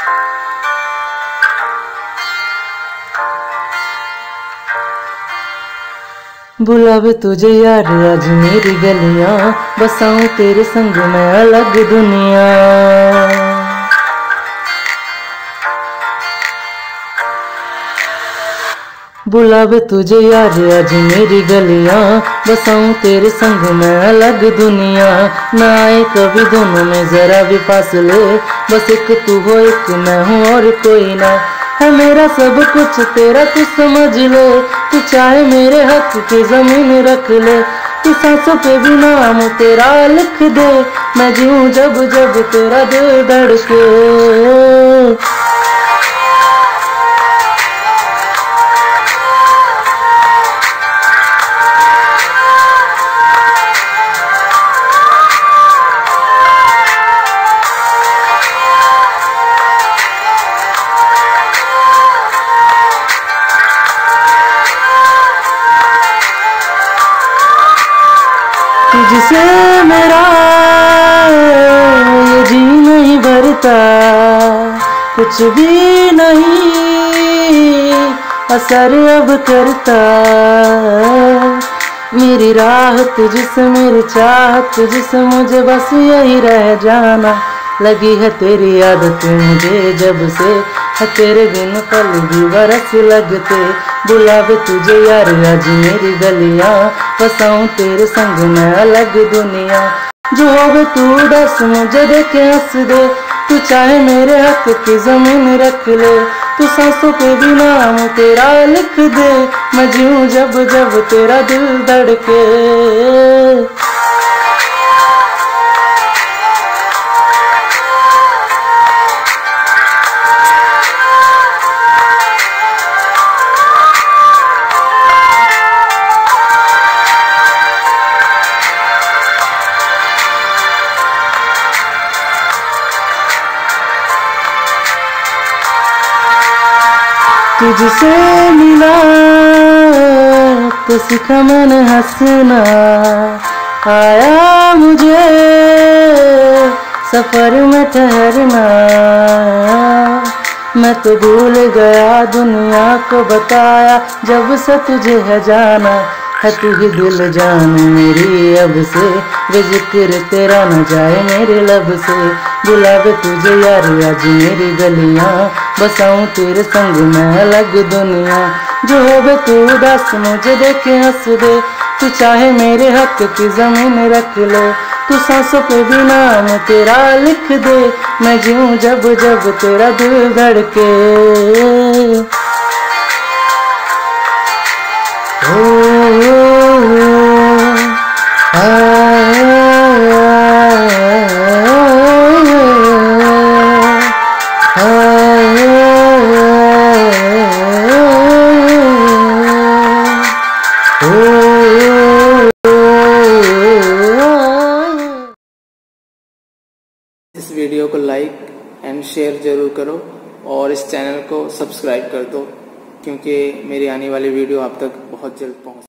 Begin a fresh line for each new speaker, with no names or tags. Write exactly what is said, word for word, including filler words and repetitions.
बुलावे तुझे यार आज मेरी गलियां, बसाऊं तेरे संग में अलग दुनिया। बुलावे तुझे यार आज मेरी गलियां, बसाऊं तेरे संग में अलग दुनिया। ना आए कभी दोनों में जरा भी फासले, बस एक तू हो एक मैं हूँ और कोई ना। है मेरा सब कुछ तेरा तू समझ ले, तू चाहे मेरे हक की जमीन रख ले। तू सांसों पे भी नाम तेरा लिख दे, मैं जीऊं जब जब तेरा दिल धड़के। तुझसे मेरा ये जी नहीं भरता, कुछ भी नहीं असर अब करता। मेरी राह तुझसे मेरी चाहत तुझसे, मुझे बस यही रह जाना। लगी है तेरी आदत मुझे जब से, है तेरे बिन पल भी बरस लगते। बुलावे तुझे यार आज मेरी गलियां, बसाऊं तेरे संग में अलग दुनिया। जो होवे तू दस मुझे देखे हंस दे, तू चाहे मेरे हक की जमीन रख ले। तू सांसों पे भी नाम तेरा लिख दे, मैं जीऊं जब जब तेरा दिल धड़के। तुझसे मिला तो सीखा मैंने हंसना, आया मुझे सफर में ठहरना। मैं तो भूल गया दुनिया को बताया, जब से तुझे है जाना। है तू ही दिल जान मेरी अब से, बेजिक्र तेरा न जाए मेरे लब से। बुलावे तुझे यार आज मेरी गलियां, बसाऊं तेरे संग में अलग दुनिया। जो होवे तू उदास मुझे देखे हंस दे, तू चाहे मेरे हक की जमीन रख ले। तू सांसों पे भी नाम तेरा लिख दे, मैं जीऊं जब जब तेरा दिल धड़के। ओ
इस वीडियो को लाइक एंड शेयर जरूर करो और इस चैनल को सब्सक्राइब कर दो, क्योंकि मेरी आने वाली वीडियो आप तक बहुत जल्द पहुंच